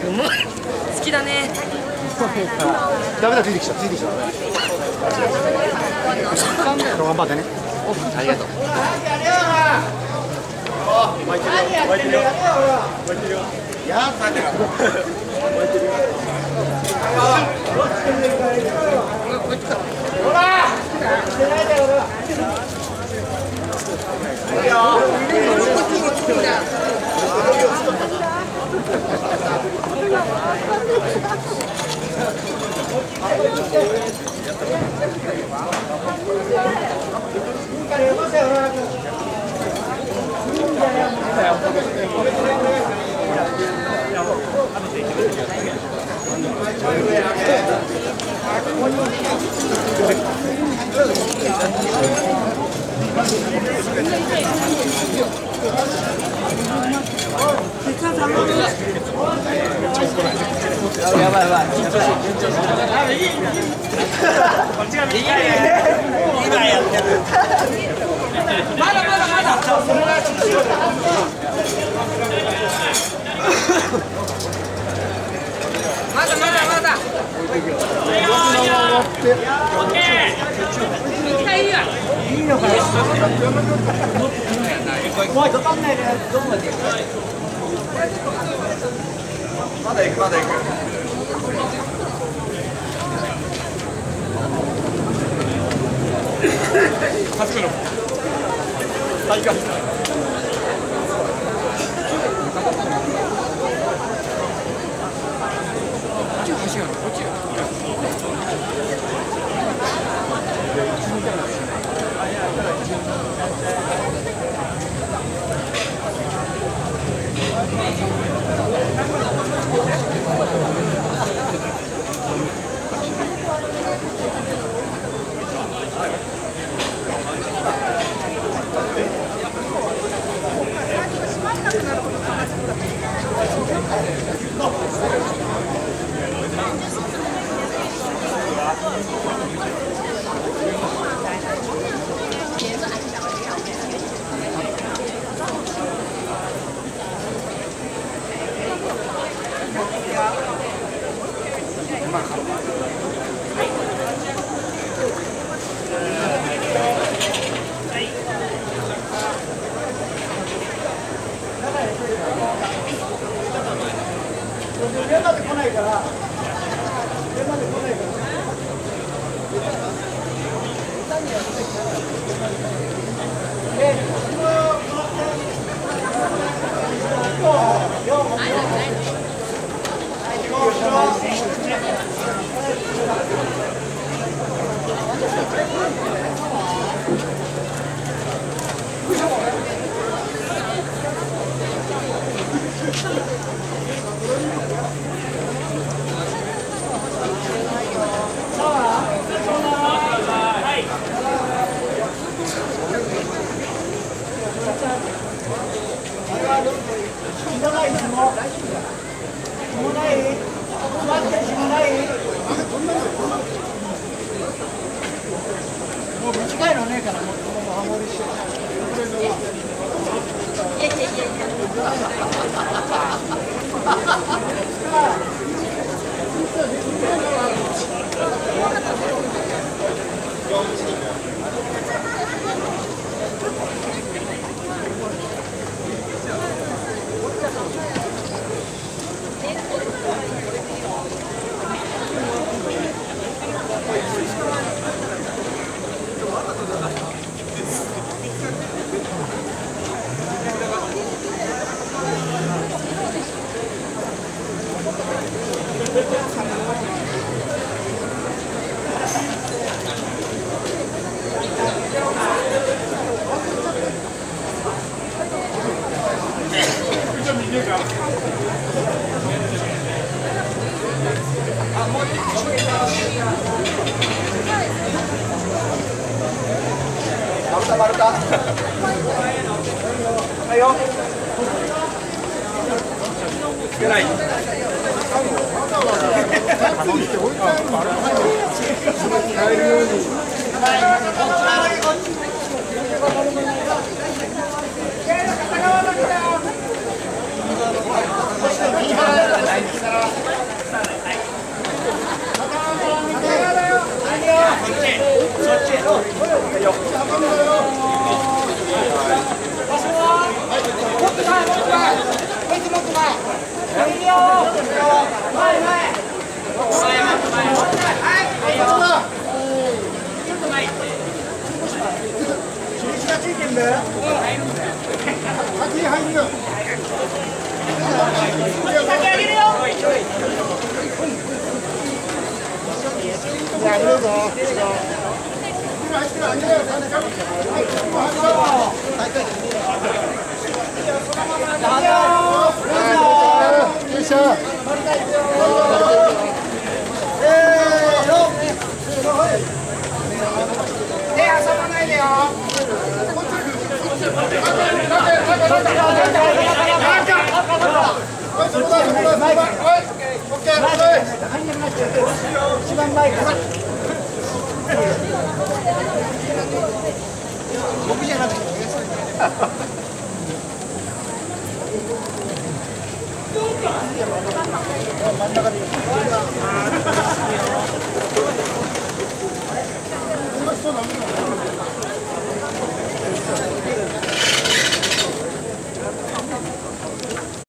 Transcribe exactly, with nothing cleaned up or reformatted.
好きだね。 ダメだ、ついてきた、ついてきた。頑張ってね。 ありがとう。 巻いてるよ。巻いてるよ。巻いてるよ。やー、巻いてるよ。巻いてるよ。ほら。やばいやばい。緊張し緊張し。こっちが右ね。今やってる。まだまだまだ。まだまだまだ。オッケー。一回いいや。いいのかな。怖いかかんないでどこまで行く。まだ行くまだ行く。初めの。大会。上まで来ないから、上まで来ないから。もう短いのねえからもうハモリしよう。いやいやいやい丸太はいよつけないはい僕じゃなくて真ん中でいい。